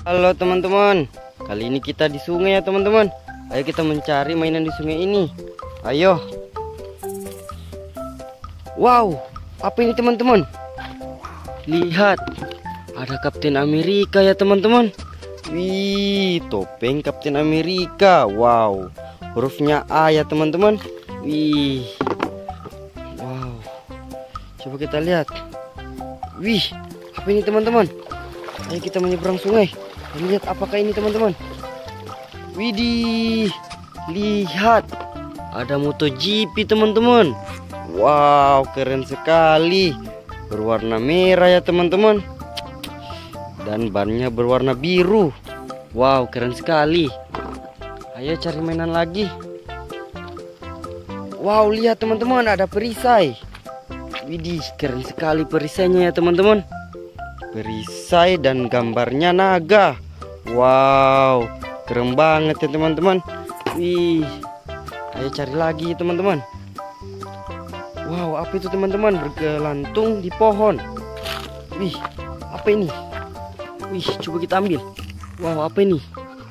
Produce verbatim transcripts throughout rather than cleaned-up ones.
Halo teman-teman, kali ini kita di sungai ya teman-teman. Ayo kita mencari mainan di sungai ini. Ayo. Wow, apa ini teman-teman? Lihat, ada Kapten Amerika ya teman-teman. Wih, topeng Kapten Amerika. Wow, hurufnya A ya teman-teman. Wih, wow. Coba kita lihat. Wih, apa ini teman-teman? Ayo kita menyeberang sungai. Lihat apakah ini teman-teman. Widih, lihat, ada MotoGP teman-teman. Wow, keren sekali. Berwarna merah ya teman-teman. Dan bannya berwarna biru. Wow, keren sekali. Ayo cari mainan lagi. Wow, lihat teman-teman, ada perisai. Widih, keren sekali perisainya ya teman-teman. Perisai dan gambarnya naga. Wow, keren banget ya teman-teman. Wih, ayo cari lagi teman-teman. Wow, apa itu teman-teman? Bergelantung di pohon. Wih, apa ini? Wih, coba kita ambil. Wow, apa ini?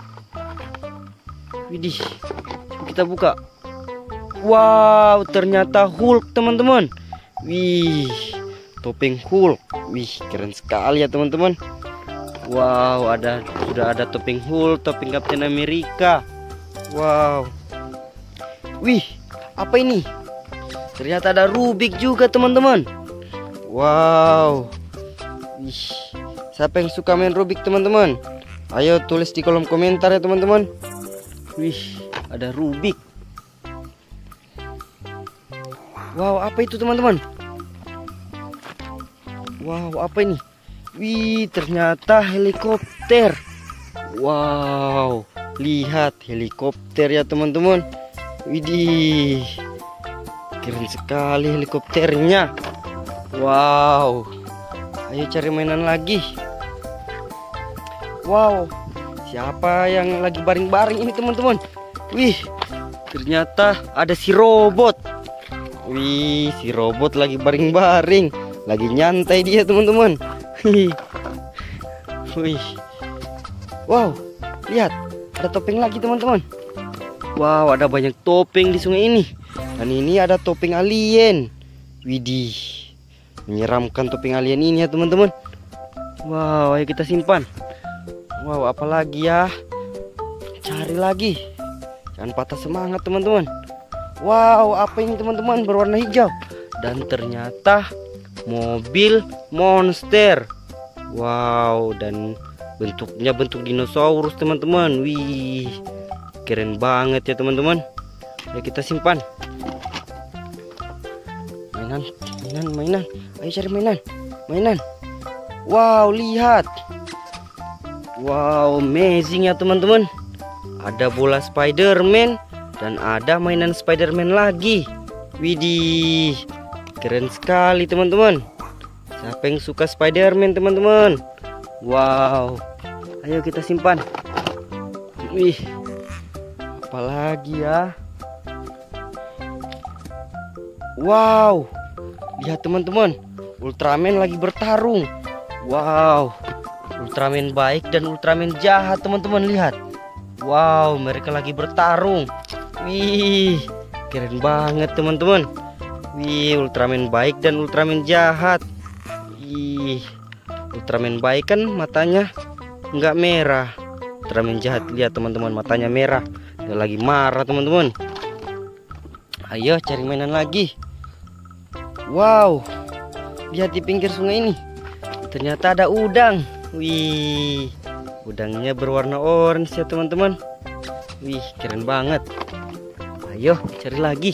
Widih, coba kita buka. Wow, ternyata Hulk teman-teman. Wih, topeng Hulk. Wih, keren sekali ya teman-teman. Wow, ada sudah ada topeng Hulk, topeng Kapten Amerika. Wow. Wih, apa ini? Ternyata ada Rubik juga teman-teman. Wow. Wih, siapa yang suka main Rubik teman-teman? Ayo tulis di kolom komentar ya teman-teman. Wih, ada Rubik. Wow, apa itu teman-teman? Wow, apa ini? Wih, ternyata helikopter. Wow, lihat helikopter ya teman-teman. Widih, keren sekali helikopternya. Wow, ayo cari mainan lagi. Wow, siapa yang lagi baring-baring ini teman-teman? Wih, ternyata ada si robot. Wih, si robot lagi baring-baring, lagi nyantai dia teman-teman. Wih, wow, lihat, ada topeng lagi teman-teman. Wow, ada banyak topeng di sungai ini. Dan ini ada topeng alien. Widih, menyeramkan topeng alien ini ya teman-teman. Wow, ayo kita simpan. Wow, apalagi ya? Cari lagi. Jangan patah semangat teman-teman. Wow, apa ini teman-teman? Berwarna hijau. Dan ternyata mobil monster. Wow, dan bentuknya bentuk dinosaurus teman-teman. Wih, keren banget ya teman-teman. Ayo kita simpan. Mainan, mainan, mainan. Ayo cari mainan, mainan. Wow, lihat. Wow, amazing ya teman-teman. Ada bola Spider-Man dan ada mainan Spider-Man lagi. Widih, keren sekali teman-teman. Siapa yang suka Spider-Man teman-teman? Wow, ayo kita simpan. Wih, apalagi ya? Wow, lihat teman-teman, Ultraman lagi bertarung. Wow, Ultraman baik dan Ultraman jahat teman-teman, lihat. Wow, mereka lagi bertarung. Wih, keren banget teman-teman. Wih, Ultraman baik dan Ultraman jahat. Wih, Ultraman baik kan matanya nggak merah. Ultraman jahat, lihat teman-teman, matanya merah. Dia lagi marah teman-teman. Ayo cari mainan lagi. Wow, lihat di pinggir sungai ini. Ternyata ada udang. Wih, udangnya berwarna orange ya teman-teman. Wih, keren banget. Ayo cari lagi.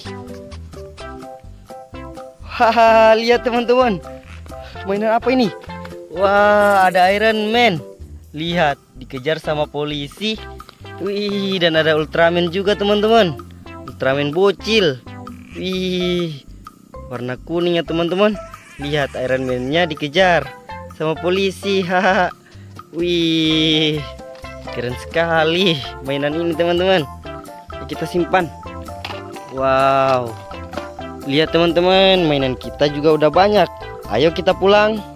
Haha, lihat teman-teman, mainan apa ini? Wah, ada Iron Man. Lihat, dikejar sama polisi. Wih, dan ada Ultraman juga teman-teman. Ultraman bocil. Wih, warna kuning ya teman-teman. Lihat, Iron Man-nya dikejar sama polisi. Haha. Wih, keren sekali mainan ini teman-teman. Kita simpan. Wow, lihat teman-teman, mainan kita juga udah banyak. Ayo kita pulang.